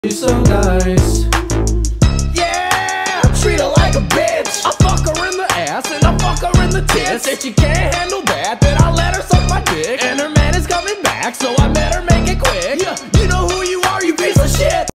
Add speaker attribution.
Speaker 1: She's so nice.
Speaker 2: Yeah, treat her like a bitch. I fuck her in the ass and I fuck her in the tits. If she can't handle that, then I'll let her suck my dick. And her man is coming back, so I better make it quick. Yeah, you know who you are, you piece of shit.